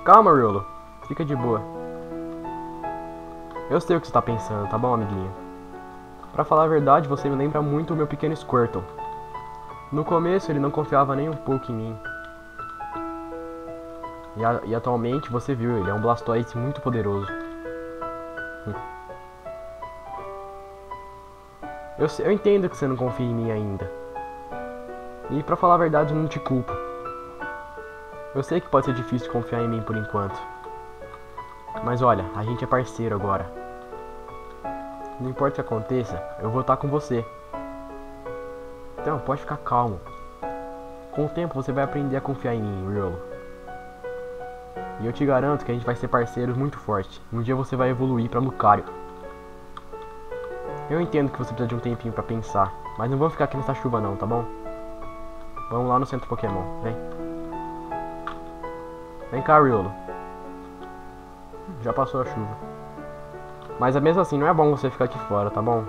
Calma, Riolo. Fica de boa. Eu sei o que você tá pensando, tá bom, amiguinho? Pra falar a verdade, você me lembra muito o meu pequeno Squirtle. No começo, ele não confiava nem um pouco em mim. E atualmente, você viu, ele é um Blastoise muito poderoso. Eu entendo que você não confia em mim ainda. E pra falar a verdade, eu não te culpo. Eu sei que pode ser difícil confiar em mim por enquanto. Mas olha, a gente é parceiro agora. Não importa o que aconteça, eu vou estar com você. Então, pode ficar calmo. Com o tempo você vai aprender a confiar em mim, Riolo. E eu te garanto que a gente vai ser parceiros muito forte. Um dia você vai evoluir pra Lucario. Eu entendo que você precisa de um tempinho pra pensar, mas não vou ficar aqui nessa chuva não, tá bom? Vamos lá no centro Pokémon, vem. Vem cá, Riolo. Já passou a chuva. Mas mesmo assim, não é bom você ficar aqui fora, tá bom?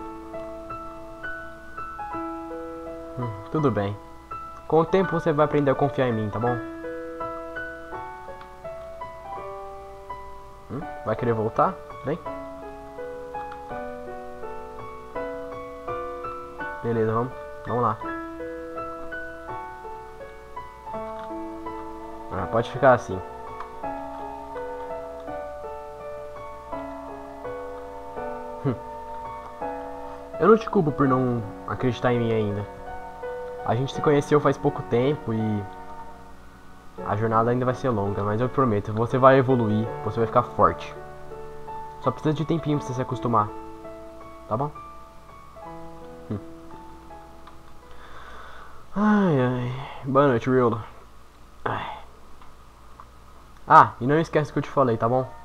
Tudo bem. Com o tempo você vai aprender a confiar em mim, tá bom? Vai querer voltar? Vem. Beleza, vamos lá. Pode ficar assim. Eu não te culpo por não acreditar em mim ainda. A gente se conheceu faz pouco tempo e a jornada ainda vai ser longa, mas eu prometo, você vai evoluir, você vai ficar forte. Só precisa de tempinho pra você se acostumar. Tá bom? Ai, ai. Boa noite, Riolo. Ah, e não esquece o que eu te falei, tá bom?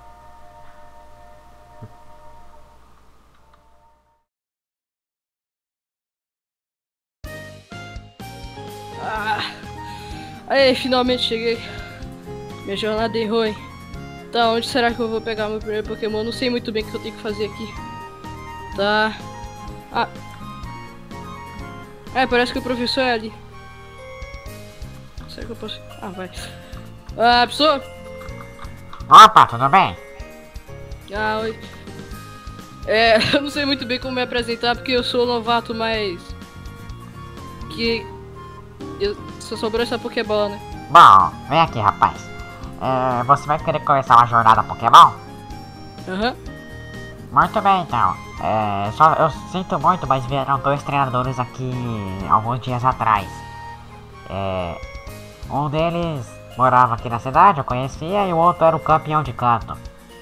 Aí, finalmente cheguei. Minha jornada é ruim. Tá, onde será que eu vou pegar meu primeiro Pokémon? Não sei muito bem o que eu tenho que fazer aqui. Tá. Parece que o professor é ali. Será que eu posso... vai. Professor? Opa, tudo bem? Oi. Eu não sei muito bem como me apresentar porque eu sou novato, mas... Só sobrou essa Pokébola, né? Bom, vem aqui, rapaz. Você vai querer começar uma jornada Pokémon? Aham. Muito bem, então. Eu sinto muito, mas vieram 2 treinadores aqui alguns dias atrás. Um deles morava aqui na cidade, eu conhecia, e o outro era o campeão de canto.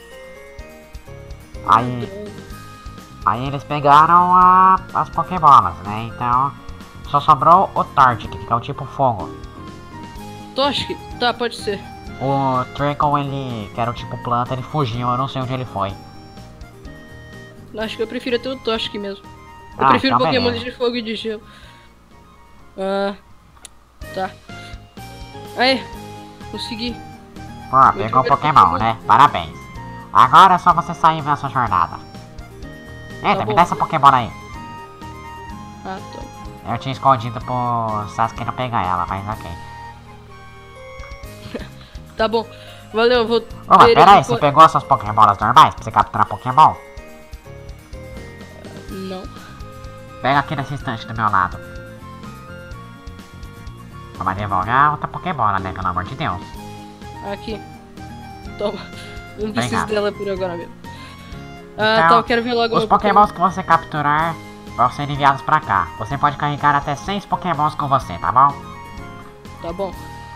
Aí eles pegaram as Pokébolas, né? Então só sobrou o Torchic, que é o tipo fogo. Torchic? Tá, pode ser. O Trickle, ele, que era o tipo planta, ele fugiu, eu não sei onde ele foi. Acho que eu prefiro até o Torchic mesmo. Eu Ah, prefiro então Pokémon beleza. de fogo e de gelo. Tá. Aí, consegui. Pô, pegou o Pokémon, né? Parabéns. Agora é só você sair na sua jornada. Eita, me bom. dá essa Pokébola aí. Tá. Eu tinha escondido pro Sasuke não pegar ela, mas ok. Tá bom. Valeu, eu vou... Ô, mas pera aí, você pegou as suas Pokébolas normais pra você capturar Pokémon? Não. Pega aqui nesse instante do meu lado. Vamos devolver a outra Pokébola, né? Pelo amor de Deus. Aqui. Toma. Não preciso Obrigado. dela por agora mesmo. Então, Tá, eu quero ver logo os meu Pokémons que você capturar vão ser enviados pra cá. Você pode carregar até 6 Pokémons com você, tá bom? Tá bom.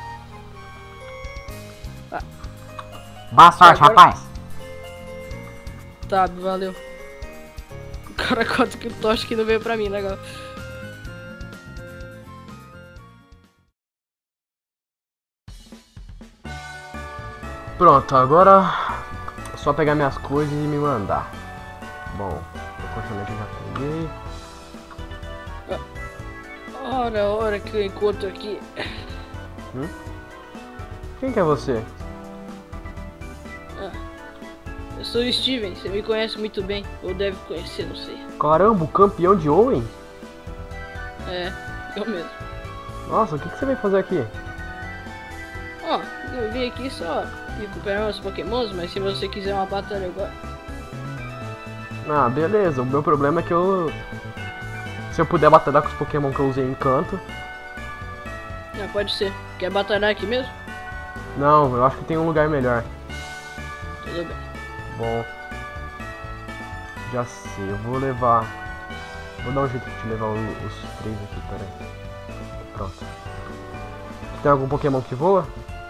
Boa sorte, Agora- rapaz. Tá, valeu. O cara conta que o Torchic não veio pra mim, legal. Pronto, agora é só pegar minhas coisas e me mandar. Bom, o colchonete eu já peguei. Ora que eu encontro aqui. Quem que é você? Eu sou o Steven, você me conhece muito bem. Ou deve conhecer, não sei. Caramba, o campeão de Owen? Eu mesmo. Nossa, o que você veio fazer aqui? Eu vim aqui só recuperar meus pokémons, mas se você quiser uma batalha agora... Ah, beleza. O meu problema é que se eu puder batalhar com os Pokémon que eu usei em canto... Não, pode ser. Quer batalhar aqui mesmo? Não, eu acho que tem um lugar melhor. Tudo bem. Bom... Já sei, eu vou levar... Vou dar um jeito de levar os 3 aqui, peraí. Pronto. Tem algum Pokémon que voa?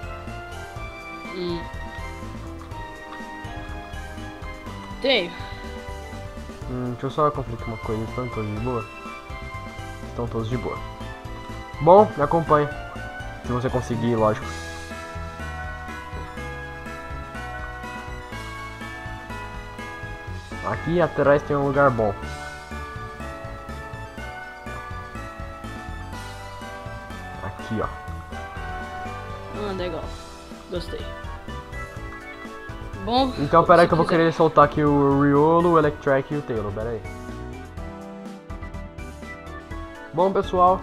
Tenho. Deixa eu só conferir aqui uma coisa. Estão todos de boa? Estão todos de boa. Bom, me acompanhe. Se você conseguir, lógico. Aqui atrás tem um lugar bom. Aqui, ó. Legal. Gostei. Bom... Então, peraí se que eu vou quiser- querer soltar aqui o Riolo, o Electrike e o Taylor, peraí. Bom, pessoal,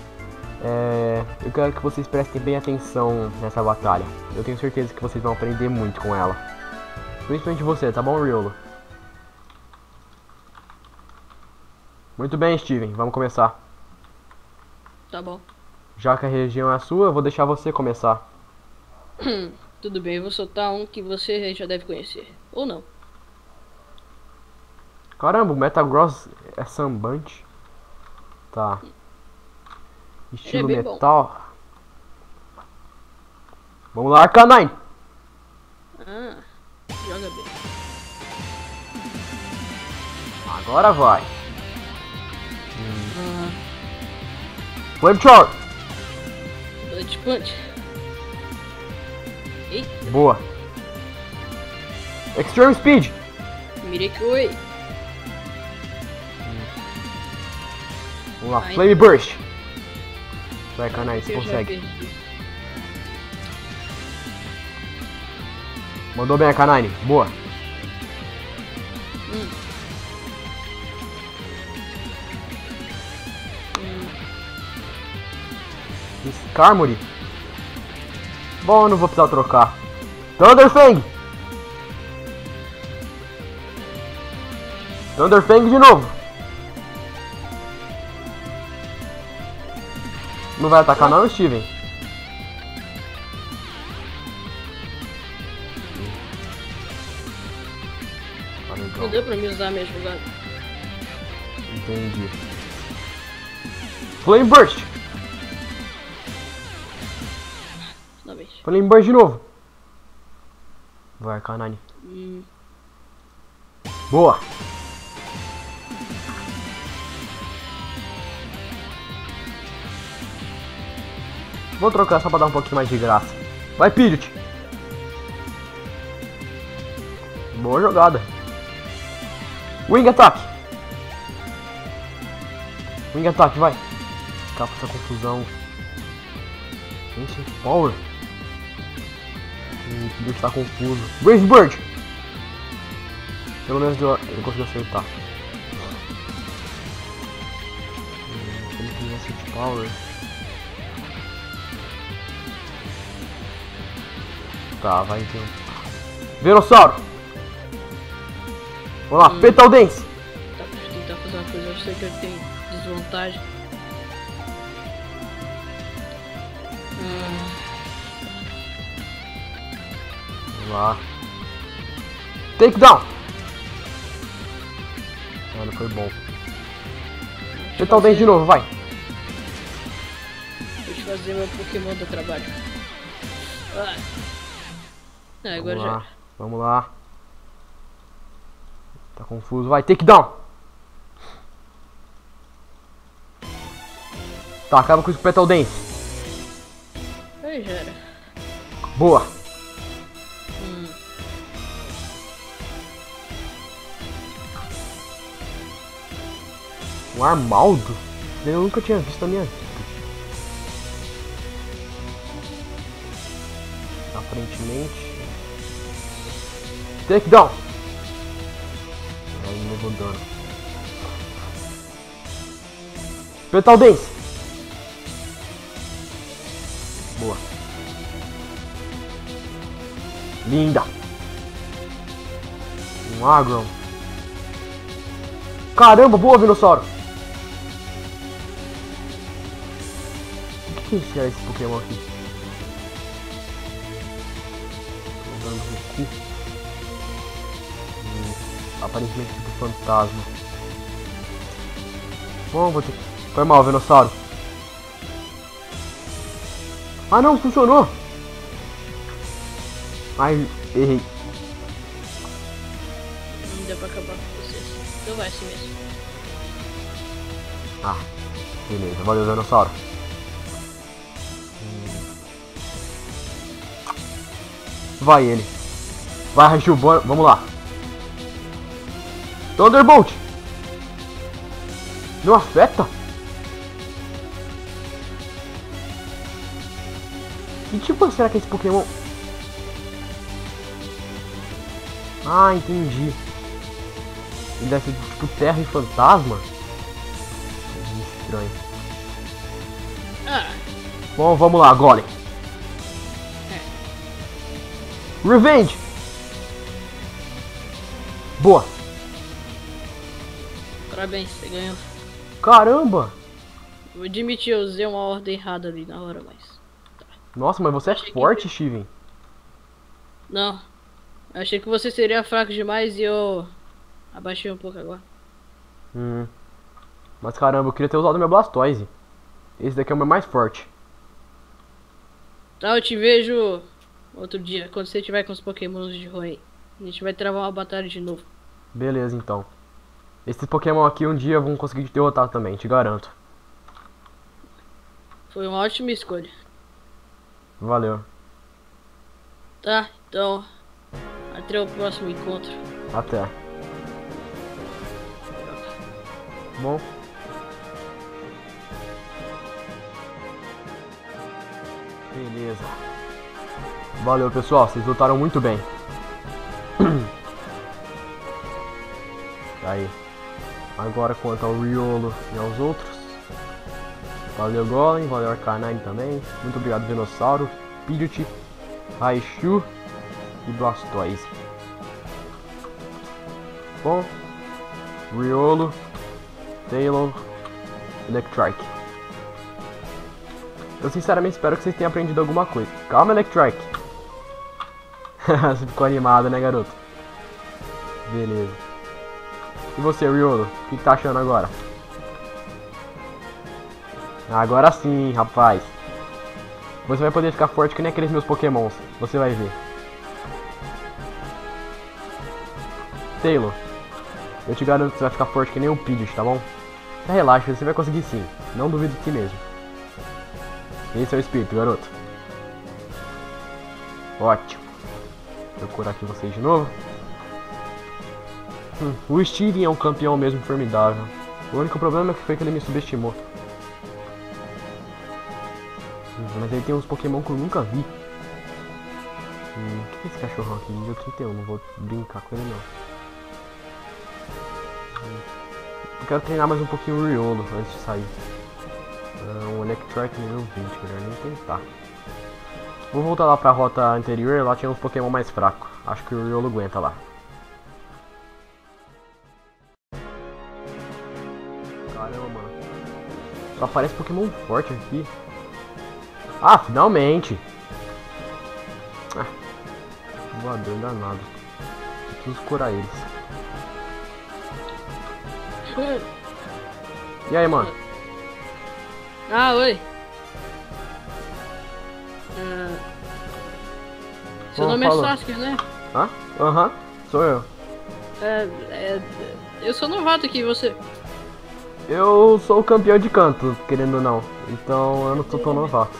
eu quero que vocês prestem bem atenção nessa batalha. Eu tenho certeza que vocês vão aprender muito com ela. Principalmente você, tá bom, Riolo? Muito bem, Steven, vamos começar. Tá bom. Já que a região é sua, eu vou deixar você começar. Tudo bem, eu vou soltar um que você já deve conhecer. Ou não. Caramba, o Metagross é sambante. Tá. Estilo bem bom. metal. Vamos lá, Arcanine! Joga bem. Agora vai. Flamethrower! Punch, punch. Eita, Boa. Extreme Speed! Mirekoi. Vamos lá, Ai. Flame Burst! Vai, Arcanine, você Eu já consegue. perdi. Mandou bem, Arcanine. Boa. Skarmory. Bom, não vou precisar trocar. Thunderfang! Thunderfang de novo. Não vai atacar não, Steven? Tá Não legal. deu pra me usar a minha jogada. Entendi. Flame Burst! Finalmente. Flame Burst de novo. Vai, Arcanine. Boa! Vou trocar só pra dar um pouquinho mais de graça. Vai, Pidgeot! Boa jogada. Wing Attack! Wing Attack, vai! Escapa essa confusão. Ancient Power. O Pidgeot tá confuso. Brave Bird! Pelo menos ele conseguiu acertar. Ele tem Ancient Power. Tá, vai então. Venossauro! Vamos lá, Petal Dance! Tá, deixa eu tentar fazer uma coisa. Eu sei que ele tem desvantagem. Vamos lá. Takedown! Ah, não foi bom. Petal Dance de novo, vai! Deixa eu fazer meu Pokémon do trabalho. Agora Vamos já. lá, vamos lá. Tá confuso, vai, Takedown! Tá, acaba com isso com o Petal Dance. Aí já era. Boa! Um Armaldo? Eu nunca tinha visto na minha vida. Aparentemente. Takedown! Aí me levou dano. Petal Dance! Boa. Linda. Um Agron. Caramba, boa, Venossauro. O que é esse Pokémon aqui? Tô dando recu. Aparentemente tipo fantasma. Bom, vou ter que... Foi mal, Venossauro. Ah não, funcionou. Ai, errei. Não deu pra acabar com vocês. Então vai assim mesmo. Ah, beleza, valeu, Venossauro. Vai ele. Vai, Raichu, vamos lá. Thunderbolt. Não afeta? Que tipo será que é esse Pokémon? Ah, entendi. Ele deve ser tipo terra e fantasma? É muito estranho. Ah, Bom, vamos lá, Golem. Revenge! Boa! parabéns, você ganhou. Caramba! Vou admitir, eu usei uma ordem errada ali na hora, mas... Nossa, mas você é Achei que- forte, Steven. Não. Eu achei que você seria fraco demais e eu... abaixei um pouco agora. Mas caramba, eu queria ter usado meu Blastoise. Esse daqui é o meu mais forte. Tá, eu te vejo outro dia, quando você tiver com os pokémons de Roen. A gente vai travar uma batalha de novo. Beleza, então. Esses Pokémon aqui um dia vão conseguir te derrotar também, te garanto. Foi uma ótima escolha. Valeu. Tá, então... até o próximo encontro. Até. Bom. Beleza. Valeu, pessoal. Vocês lutaram muito bem. Aí. Agora quanto ao Riolo e aos outros. Valeu, Golem. Valeu, Arcanine também. Muito obrigado, Venossauro, Pidgeot, Raichu e Blastoise. Bom. Riolo, Taylor, Electrike. Eu sinceramente espero que vocês tenham aprendido alguma coisa. Calma, Electrike. Você ficou animado, né, garoto? Beleza. E você, Riolo? O que tá achando agora? Agora sim, rapaz. Você vai poder ficar forte que nem aqueles meus pokémons. Você vai ver. Taylor, eu te garanto que você vai ficar forte que nem um Pidgeot, tá bom? Relaxa, você vai conseguir sim. Não duvido de si mesmo. Esse é o espírito, garoto. Ótimo. Vou procurar aqui vocês de novo. O Steven é um campeão mesmo formidável. O único problema foi que ele me subestimou. Mas ele tem uns Pokémon que eu nunca vi. O que é esse cachorrão aqui? Nível 31, não vou brincar com ele não. Eu quero treinar mais um pouquinho o Riolo antes de sair. Um Electrike nível 20, melhor nem tentar. Vou voltar lá pra rota anterior, lá tinha uns Pokémon mais fracos. Acho que o Riolo aguenta lá. Caramba, mano. Só aparece Pokémon forte aqui. Ah, finalmente! Ah, voador danado. Eu preciso curar eles. E aí, mano? Ah, oi. Seu Bom, nome falou. é Sasuke, né? Hã? Aham, sou eu. Eu sou novato aqui, você. Eu sou o campeão de canto, querendo ou não. Então eu não sou tão novato.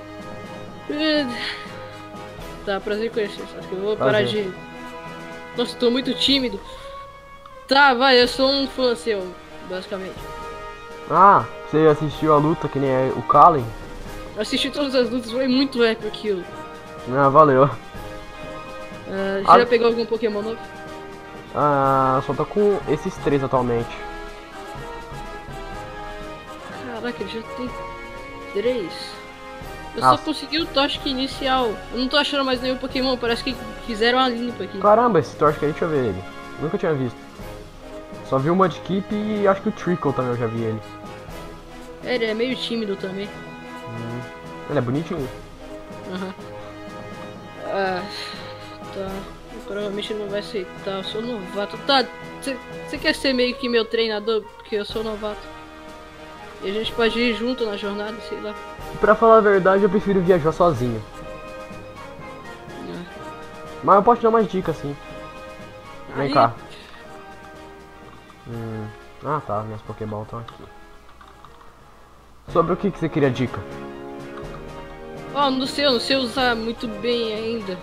Tá, prazer em conhecer, Sasuke. Eu vou parar Prazer. de... Nossa, tô muito tímido. Tá, vai, eu sou um fã seu, basicamente. Ah, você assistiu a luta que nem o Kallen? Eu assisti todas as lutas, foi muito épico aquilo. Ah, valeu. Já pegou algum Pokémon novo? Ah, só tô com esses 3 atualmente. Caraca, ele já tem 3. Eu só consegui o Toxic inicial. Eu não tô achando mais nenhum Pokémon, parece que fizeram a limpa aqui. Caramba, esse Torchic aí, deixa eu ver ele. Nunca tinha visto. Só vi o Mudkip e acho que o Trickle também eu já vi ele. É, ele é meio tímido também. Ele é bonitinho. Aham. Ah, tá. Provavelmente não vai aceitar, eu sou novato. Tá, você quer ser meio que meu treinador? Porque eu sou novato. E a gente pode ir junto na jornada, sei lá. Pra falar a verdade, eu prefiro viajar sozinho. Ah. Mas eu posso te dar mais dicas, sim. Vem Aí. cá. Ah tá, minhas Pokéball estão aqui. Sobre o que você queria dica? Oh, não sei usar muito bem ainda.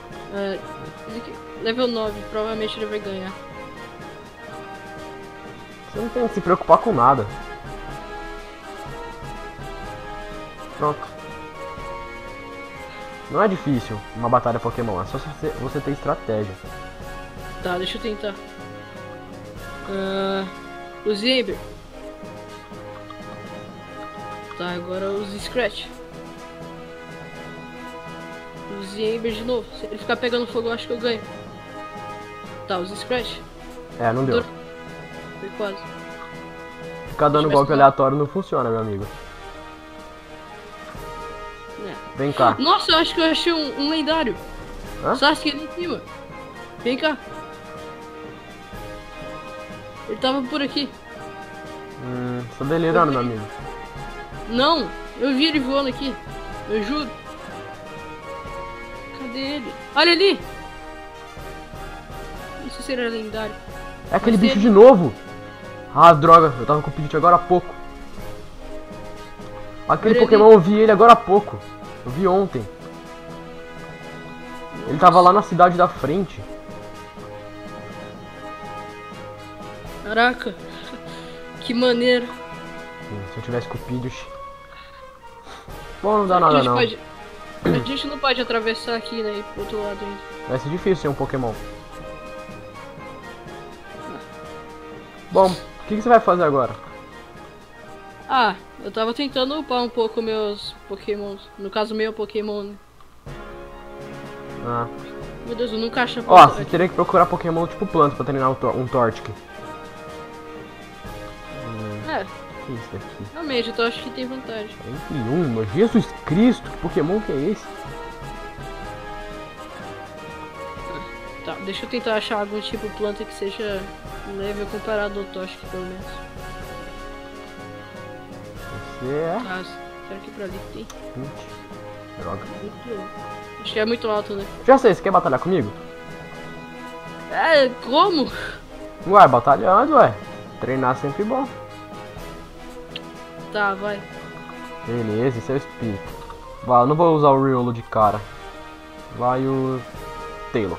Level 9, provavelmente ele vai ganhar. Você não tem que se preocupar com nada. Pronto. Não é difícil uma batalha Pokémon, é só você ter estratégia. Tá, deixa eu tentar. Use Ember. Tá, agora use Scratch. Use Ember de novo. Se ele ficar pegando fogo, eu acho que eu ganho. Tá, use Scratch. É, não deu. Foi quase. Ficar dando golpe aleatório não funciona, meu amigo. É. Vem cá. Nossa, eu acho que eu achei um lendário. Hã? Sasuke ali em cima. Vem cá. Ele tava por aqui. Tô delirando, meu amigo. Não, eu vi ele voando aqui. Eu juro. Cadê ele? Olha ali! Não sei se ele era lendário. É aquele Mas bicho ele- de novo! Ah, droga, eu tava com o Pidgeot agora há pouco. Aquele Olha ali. Pokémon eu vi ele agora há pouco. Eu vi ontem. Ele tava lá na cidade da frente. Caraca. Que maneiro. Se eu tivesse com o Pidgeot. Bom, não dá nada não. A gente não pode atravessar aqui, né? Ir pro outro lado ainda. Vai ser difícil ser um Pokémon. Bom, o que você vai fazer agora? Ah, eu tava tentando upar um pouco meus Pokémons. No caso, meu Pokémon, né? Ah. Meu Deus, eu nunca acho a Ó, porta você aqui. teria que procurar Pokémon tipo planta pra treinar um Torchic. É, O que é isso daqui? realmente, então acho que tem vantagem. 41, mas Jesus Cristo, que Pokémon que é esse? Tá, deixa eu tentar achar algum tipo de planta que seja level comparado ao Toxic, pelo menos. Você é Ah, será que pra ali tem? 20. Droga. Muito... Acho que é muito alto, né? Já sei, você quer batalhar comigo? É, como? Ué, batalhando, ué. Treinar é sempre bom. Tá, vai. Beleza, esse é o espírito. Vai, eu não vou usar o Riolo de cara. Vai o Taylor.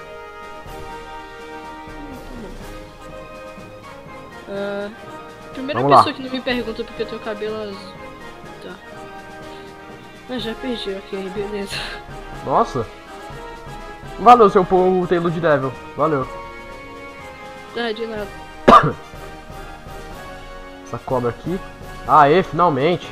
Primeira Vamos pessoa lá. que não me pergunta porque eu tenho cabelo azul. Tá. Ah, já perdi, ok, beleza. Nossa. Valeu se eu pôr o Taylor de Devil. Valeu. Tá, de nada. Essa cobra aqui. Aê, finalmente.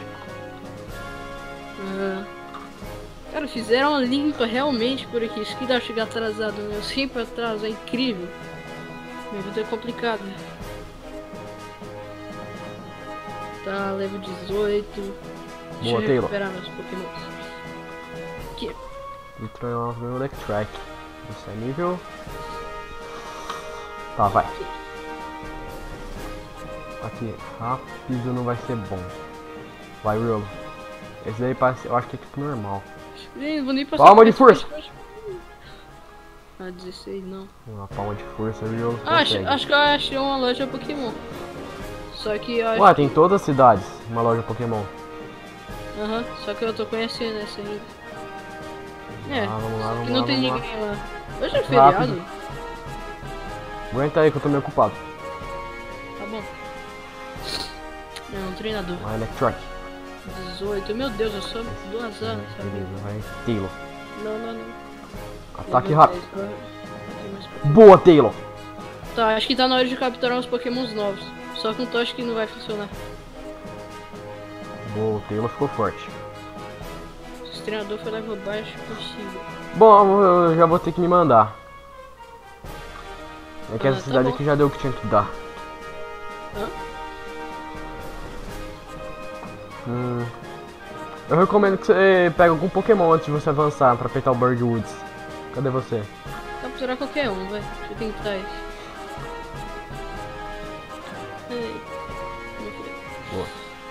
Cara, fizeram uma limpa realmente por aqui. Isso que dá chegar atrasado, né? Eu sempre atraso, é incrível. Minha vida é complicada. Tá, level 18. Deixa Boa, eu Taylor. recuperar meus Pokémon. Aqui. Entrou no Electric. Esse é nível. Tá, vai. Aqui, rápido não vai ser bom. Vai, Riolo. Esse daí parece. Eu acho que é tipo normal. Nem, vou nem passar. Palma por de esse força. personagem. Ah, 16 não. Uma palma de força, Riolo. Acho que eu achei uma loja Pokémon. Só que eu acho. Ué, tem em todas as cidades uma loja Pokémon. Aham, só que eu tô conhecendo essa ainda. É, Vamos lá, só vamos que lá, não tem vamos lá. ninguém lá. Hoje é Rápido. feriado? Aguenta aí que eu tô meio ocupado. Tá bom. É um treinador. Uma Electric. 18. Meu Deus, eu sou do azar, sabe? Beleza, vai. Taylor. Não. Ataque Level rápido. 10, tem mais Pokémon. Boa, Taylor. Tá, acho que tá na hora de capturar uns Pokémons novos. Só com Toxic não vai funcionar. Boa, o Taylor ficou forte. Esse treinador foi level baixo possível. Bom, eu já vou ter que me mandar. É que essa Tá cidade bom. aqui já deu o que tinha que dar. Hã? Eu recomendo que você pegue algum Pokémon antes de você avançar pra apertar o Birdwoods. Cadê você? Capturar qualquer um, vai. Deixa eu tentar esse. Ei. Como foi? Boa.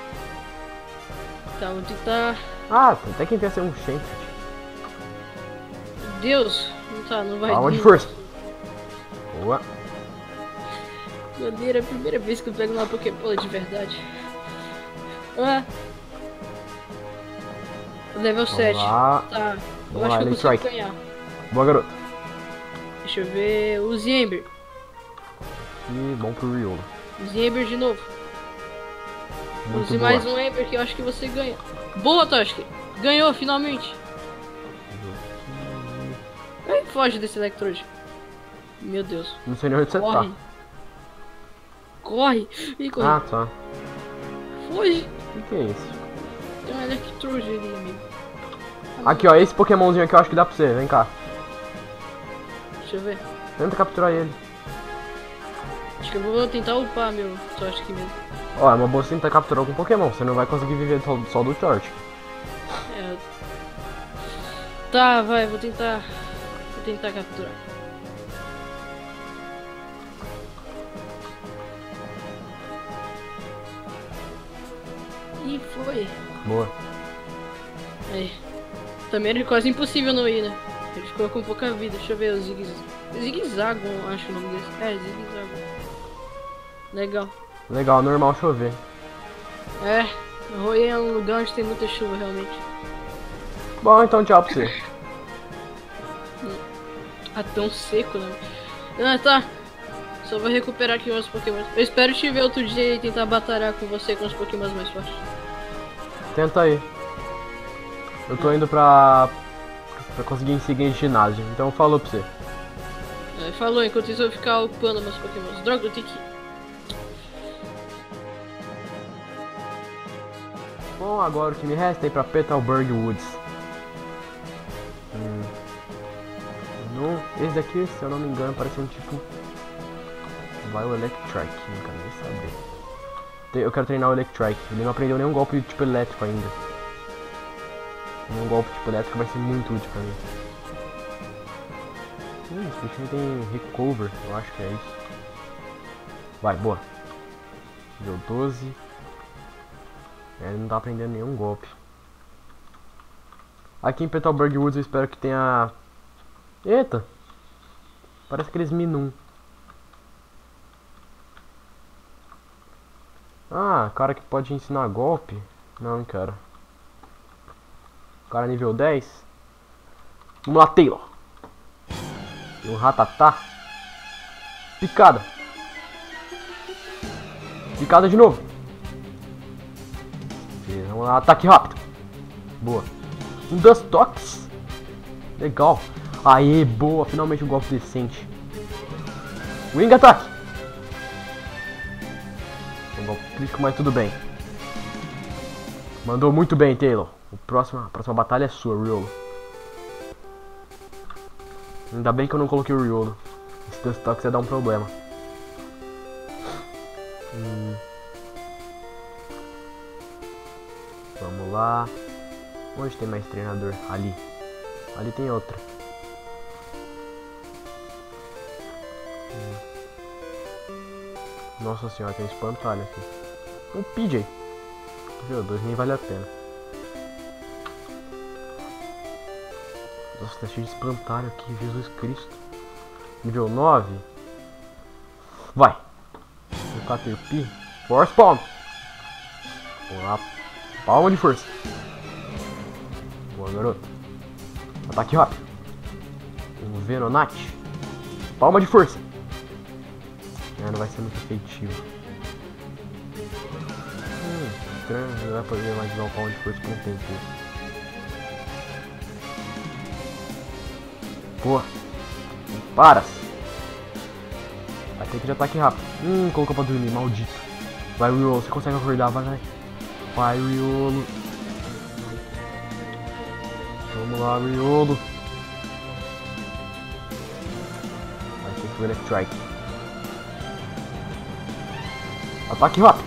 Tá, vou tentar. Ah, até que enfia ser um Shenford. Meu Deus! Não tá, não vai. Palma de vir. força. Boa. Bandeira, é a primeira vez que eu pego uma Pokébola de verdade. Ah! Level 7. lá. Tá, eu Vamos acho lá, que eu Elite consigo Strike. ganhar. Boa, garoto. Deixa eu ver. O Ziember. E bom pro Riolo. Ziember de novo. Muito Use boa. mais um Ember que eu acho que você ganha. Boa, Toshki! Ganhou, finalmente! Ai, foge desse Electrode. Meu Deus. Não sei nem onde você Corre! tá. Corre! Ih, corre! Ah, tá. Foge! O que é isso? Tem um Electrode ali, amigo. Aqui, ó. Esse Pokémonzinho aqui eu acho que dá pra você. Vem cá. Deixa eu ver. Tenta capturar ele. Acho que eu vou tentar upar meu Toshki mesmo. Ó, é uma boa tentar capturar algum Pokémon. Você não vai conseguir viver só do Torch. É. Tá, vai, vou tentar. Vou tentar capturar. Ih, foi. Boa. Aí. Também era quase impossível não ir, né? Ele ficou com pouca vida. Deixa eu ver o Zigzagon, acho o nome desse. É, Zigzagon. Legal. Legal, normal chover. É, Roy é um lugar onde tem muita chuva, realmente. Bom, então tchau pra você. Ah, tão seco, né? Ah, tá. Só vou recuperar aqui meus Pokémon. Eu espero te ver outro dia e tentar batalhar com você com os Pokémon mais fortes. Tenta aí. Eu tô indo pra conseguir seguir em ginásio. Então falou pra você. É, falou, enquanto isso eu vou ficar upando meus Pokémon. Droga, eu tenho que ir. Bom, agora o que me resta é ir pra Petalburg Woods. Esse daqui, se eu não me engano, parece um tipo... Vai o Electrike, não quero nem saber. Eu quero treinar o Electrike. Ele não aprendeu nenhum golpe tipo elétrico ainda. Um golpe tipo elétrico vai ser muito útil pra mim. Esse bichinho tem Recover, eu acho que é isso. Vai, boa. Deu 12. Ele não tá aprendendo nenhum golpe. Aqui em Petalburg Woods eu espero que tenha... Eita! Parece aqueles Minun. Ah, cara que pode ensinar golpe? Não, cara. Cara nível 10. Vamos lá, Taylor. E um Ratatá. Picada. Picada de novo. E vamos lá, ataque rápido. Boa. Um Dustox. Legal. Aê, boa. Finalmente um golpe decente. Wing Attack. Um golpe crítico, mas tudo bem. Mandou muito bem, Taylor. A próxima batalha é sua, Riolo. Ainda bem que eu não coloquei o Riolo. Esse Dustox ia dar um problema. Vamos lá. Onde tem mais treinador? Ali. Ali tem outra. Nossa senhora, tem um espantalho aqui. Um PJ. Nível 2 nem vale a pena. Nossa, tá cheio de espantalho aqui, Jesus Cristo. Nível 9. Vai. O Caterpie. Force Palm. Vamos lá. Palma de força. Boa, garoto. Ataque rápido. Um Venonat. Palma de força. Não vai ser muito efetivo. Estranho, não vai poder mais usar o palma de força por um tempo. Pô. Para! Vai ter que de ataque rápido. Colocou pra dormir, maldito. Vai, Riolo, você consegue acordar, vai. Vai, Riolo. Vamos lá, Riolo. Vai ter que o Electrike. Ataque rápido.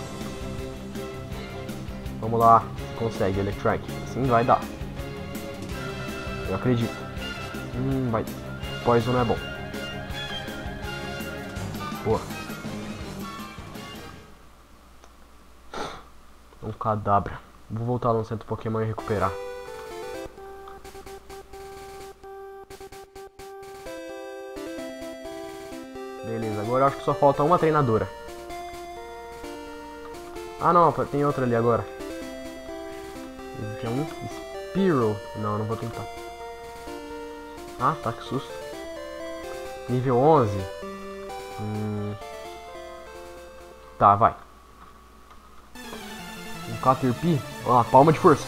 Vamos lá. Consegue, Electrike. Sim, vai dar. Eu acredito. Vai. Poison não é bom. Boa. Um Kadabra. Vou voltar lá no centro Pokémon e recuperar. Beleza, agora eu acho que só falta uma treinadora. Ah não, tem outra ali agora. Esse aqui é um Spearow. Não vou tentar. Ah, tá, que susto. Nível 11. Tá, vai. Um Caterpie. Ó, a palma de força.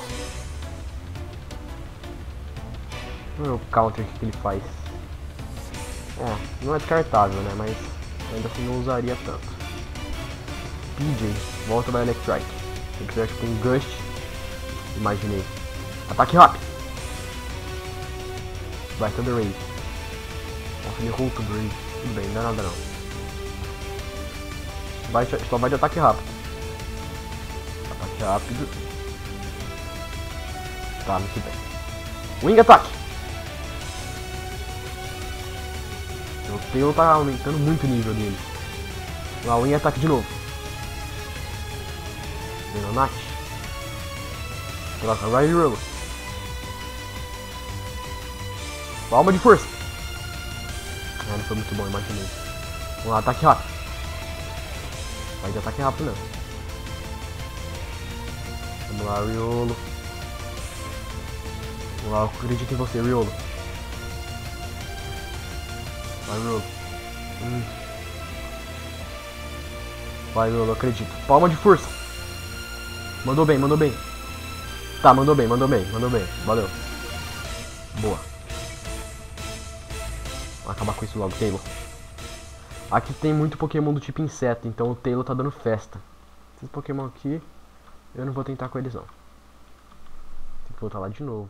Vamos ver o counter que ele faz. Não é descartável, né? Mas ainda assim não usaria tanto. PJ, volta da Electrike. Electrike com Gust. Imaginei. Ataque rápido. Vai, Thunder Wave. Nossa, ele errou o Thunder Wave. Tudo bem, não dá nada não. Só vai de ataque rápido. Ataque rápido. Tá, muito bem. Wing Attack. O Tail tá aumentando muito o nível dele. Vamos lá, Wing Attack de novo. Venonat. Coloca Ride Roll. Palma de força. Não foi muito bom, imaginei. Vamos lá, ataque rápido. Vai de ataque rápido não. Vamos lá, Riolo. Vamos lá, eu acredito em você, Riolo. Vai, Riolo. Vai, Riolo, eu acredito. Palma de força. Mandou bem, mandou bem. Tá, mandou bem. Valeu. Boa. Vamos acabar com isso logo, Taylor. Aqui tem muito Pokémon do tipo inseto, então o Taylor tá dando festa. Esses Pokémon aqui, eu não vou tentar com eles não. Tem que voltar lá de novo.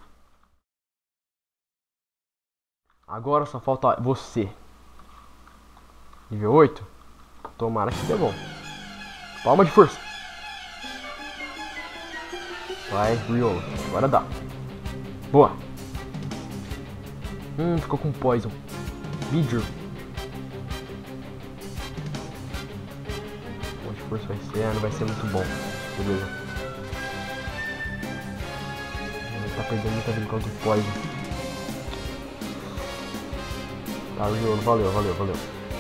Agora só falta você. Nível 8? Tomara que dê bom. Palma de força. Vai, Riolo. Agora dá. Boa. Ficou com Poison. Vidro. Onde força vai ser? Não vai ser muito bom. Beleza. Ele tá perdendo muita vida contra o Poison. Tá, Riolo. Valeu.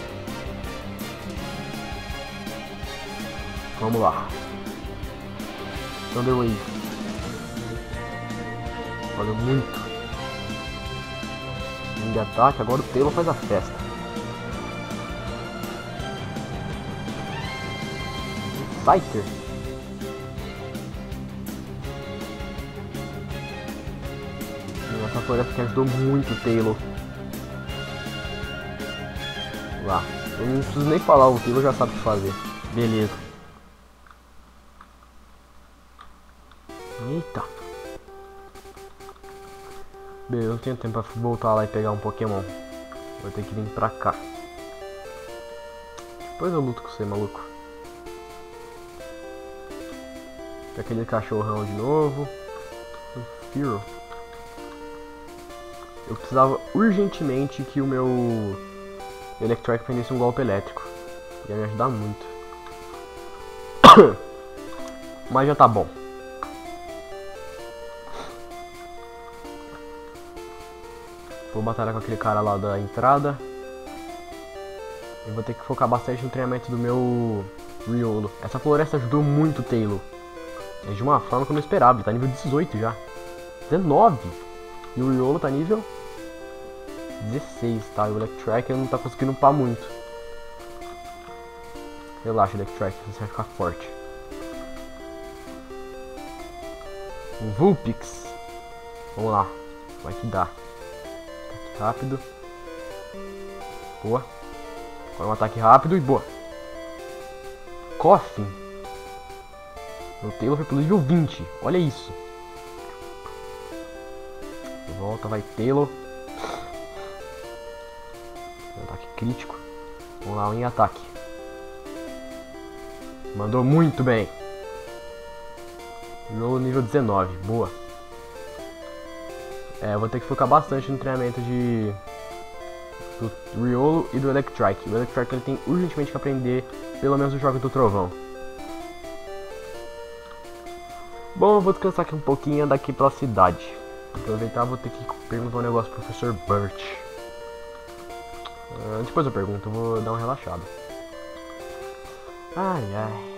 Vamos lá. Thunder Wave. Valeu muito. De ataque, agora o Taylor faz a festa. Scyther. Essa floresta que ajudou muito o Taylor. Lá. Eu não preciso nem falar, o Taylor já sabe o que fazer. Beleza. Eita. Bem, eu não tenho tempo pra voltar lá e pegar um Pokémon. Vou ter que vir pra cá. Depois eu luto com você, maluco. Aquele cachorrão de novo. Fearow. Eu precisava urgentemente que o meu Electrike prendesse um golpe elétrico. Ia me ajudar muito. Mas já tá bom. Vou batalhar com aquele cara lá da entrada. Eu vou ter que focar bastante no treinamento do meu Riolo. Essa floresta ajudou muito o Taylor. É de uma forma que eu não esperava. Ele tá nível 18 já. 19. E o Riolo tá nível 16, tá? E o Electrike não tá conseguindo upar muito. Relaxa, Electrike. Você vai ficar forte. Um Vulpix. Vamos lá. Vai que dá. Rápido. Boa. Agora um ataque rápido e boa. Coffin. O Taylor foi pelo nível 20. Olha isso. Volta, vai tê-lo. Ataque crítico. Vamos lá, em ataque. Mandou muito bem. Riolo nível 19, boa. Eu vou ter que focar bastante no treinamento do Riolo e do Electrike. O Electrike ele tem urgentemente que aprender pelo menos o jogo do trovão. Bom, eu vou descansar aqui um pouquinho e andar aqui pela cidade. Aproveitar, vou ter que perguntar um negócio pro professor Burt. Depois eu pergunto, eu vou dar uma relaxada. Ai, ai.